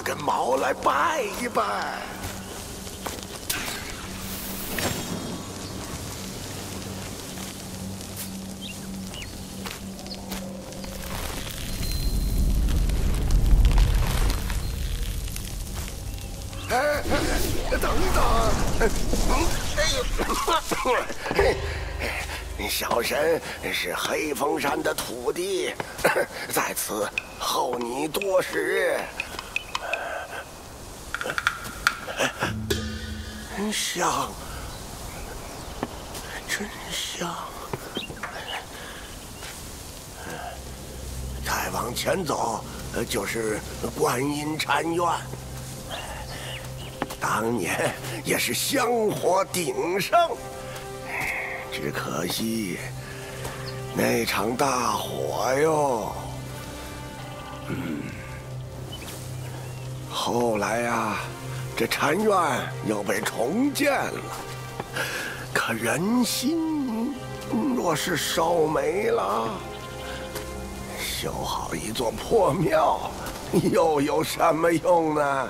根毛来拜一拜。等等，小神是黑风山的土地，在此候你多时。香，真香。再往前走，就是观音禅院。当年也是香火鼎盛，只可惜那场大火哟。后来呀，这禅院又被重建了，可人心若是烧没了，修好一座破庙又有什么用呢？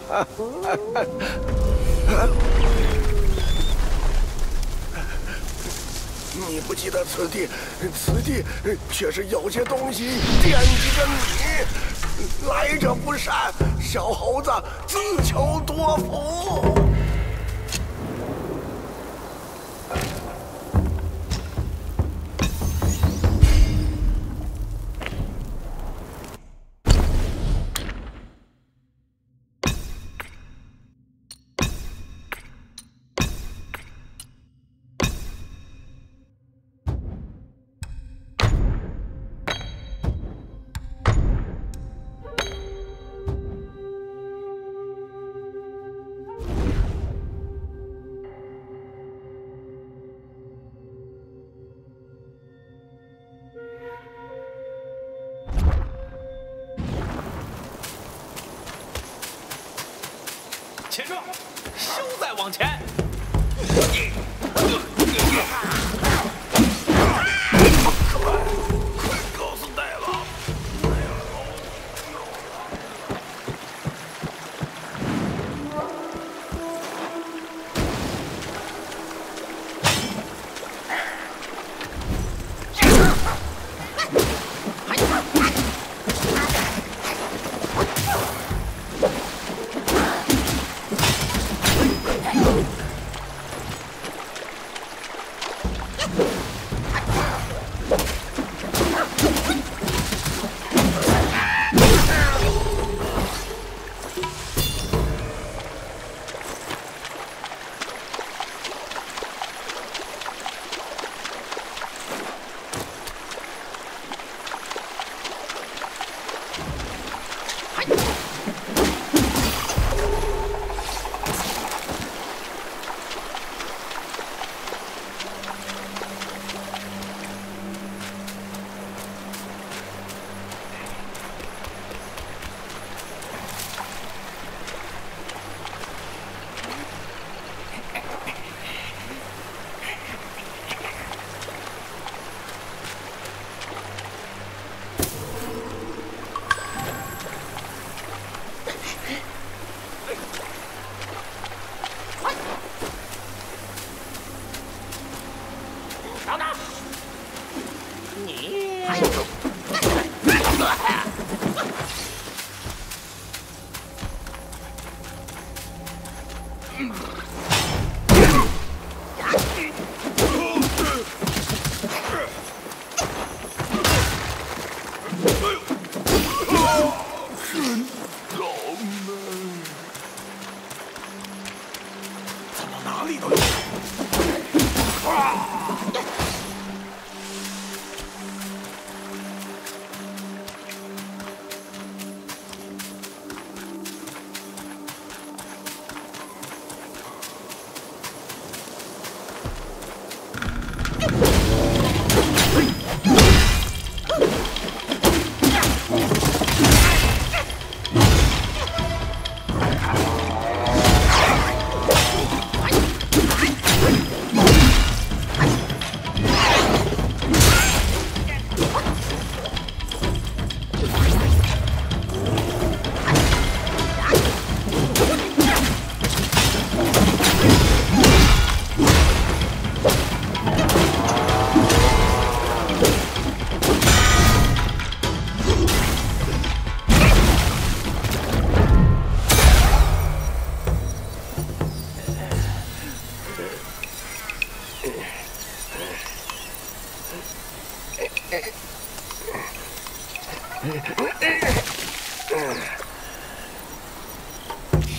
你不记得此地却是有些东西惦记着你。来者不善，小猴子自求多福。 且说，休再往前。 告诉大王， 等等，你。 怎么哪里都有？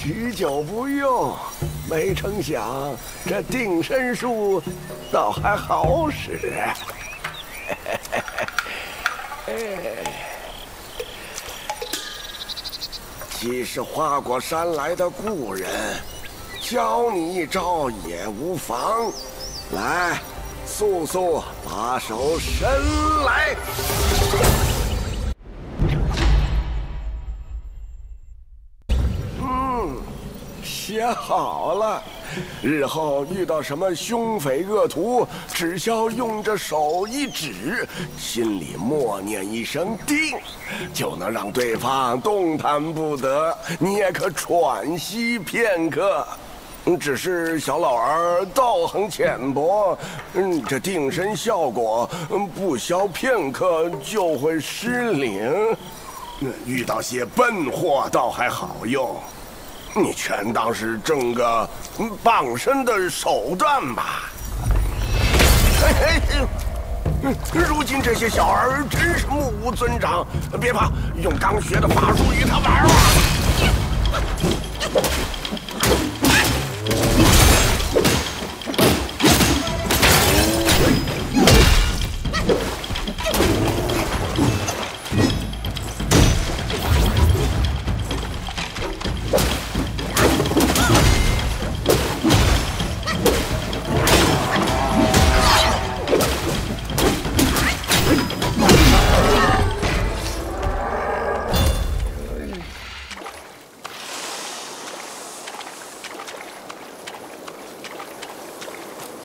许久不用，没成想这定身术倒还好使。既是花果山来的故人，教你一招也无妨。来，速速把手伸来。写好了，日后遇到什么凶匪恶徒，只需用着手一指，心里默念一声“定”，就能让对方动弹不得，你也可喘息片刻。只是小老儿道行浅薄，这定身效果不消片刻就会失灵。遇到些笨货倒还好用。你全当是挣个傍身的手段吧。如今这些小儿真是目无尊长，别怕，用刚学的法术与他玩吧。